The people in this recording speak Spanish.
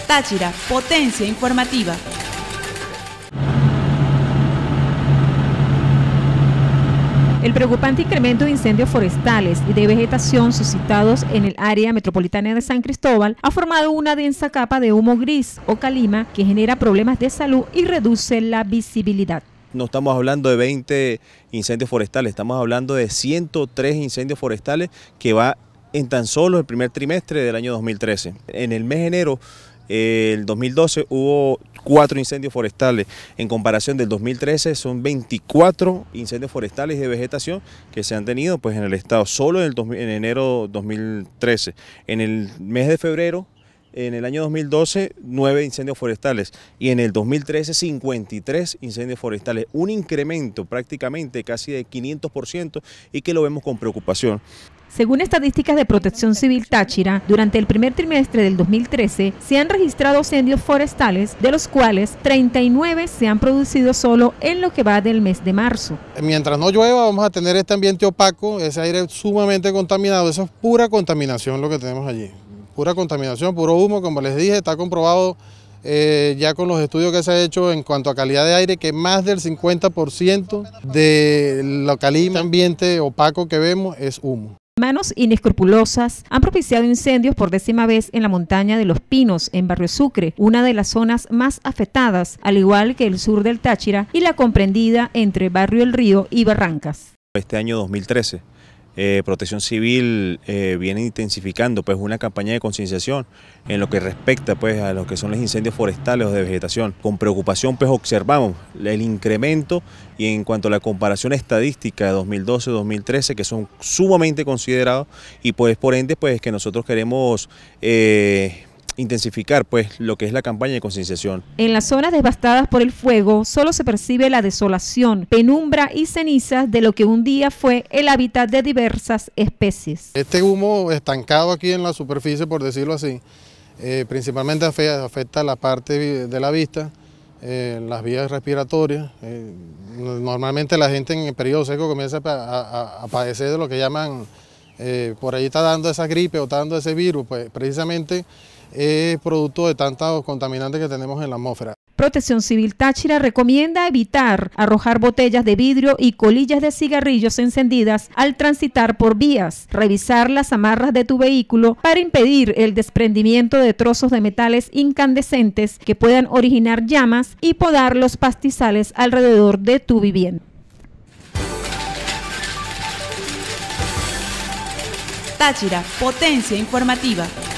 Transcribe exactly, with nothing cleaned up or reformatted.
Táchira, potencia informativa. El preocupante incremento de incendios forestales y de vegetación suscitados en el área metropolitana de San Cristóbal ha formado una densa capa de humo gris o calima que genera problemas de salud y reduce la visibilidad. No estamos hablando de veinte incendios forestales, estamos hablando de ciento tres incendios forestales que va en tan solo el primer trimestre del año dos mil trece. En el mes de enero del dos mil doce hubo cuatro incendios forestales, en comparación del dos mil trece son veinticuatro incendios forestales de vegetación que se han tenido pues en el estado, solo en, el, en enero dos mil trece. En el mes de febrero, en el año dos mil doce, nueve incendios forestales y en el dos mil trece, cincuenta y tres incendios forestales, un incremento prácticamente casi de quinientos por ciento y que lo vemos con preocupación. Según estadísticas de Protección Civil Táchira, durante el primer trimestre del dos mil trece se han registrado incendios forestales, de los cuales treinta y nueve se han producido solo en lo que va del mes de marzo. Mientras no llueva vamos a tener este ambiente opaco, ese aire sumamente contaminado, eso es pura contaminación lo que tenemos allí, pura contaminación, puro humo, como les dije, está comprobado eh, ya con los estudios que se ha hecho en cuanto a calidad de aire que más del cincuenta por ciento del calima, ambiente opaco que vemos es humo. Manos inescrupulosas han propiciado incendios por décima vez en la montaña de Los Pinos, en Barrio Sucre, una de las zonas más afectadas, al igual que el sur del Táchira y la comprendida entre Barrio El Río y Barrancas. Este año dos mil trece, eh, Protección Civil eh, viene intensificando pues una campaña de concienciación en lo que respecta pues a lo que son los incendios forestales o de vegetación. Con preocupación pues observamos el incremento y en cuanto a la comparación estadística de dos mil doce a dos mil trece, que son sumamente considerados, y pues por ende pues que nosotros queremos eh, intensificar pues lo que es la campaña de concienciación. En las zonas devastadas por el fuego solo se percibe la desolación, penumbra y cenizas de lo que un día fue el hábitat de diversas especies. Este humo estancado aquí en la superficie, por decirlo así, eh, principalmente afecta la parte de la vista, eh, las vías respiratorias. Eh, normalmente la gente en el periodo seco comienza a, a, a padecer de lo que llaman, eh, por ahí está dando esa gripe o está dando ese virus, pues precisamente es producto de tantos contaminantes que tenemos en la atmósfera. Protección Civil Táchira recomienda evitar arrojar botellas de vidrio y colillas de cigarrillos encendidas al transitar por vías, revisar las amarras de tu vehículo para impedir el desprendimiento de trozos de metales incandescentes que puedan originar llamas y podar los pastizales alrededor de tu vivienda. Táchira, potencia informativa.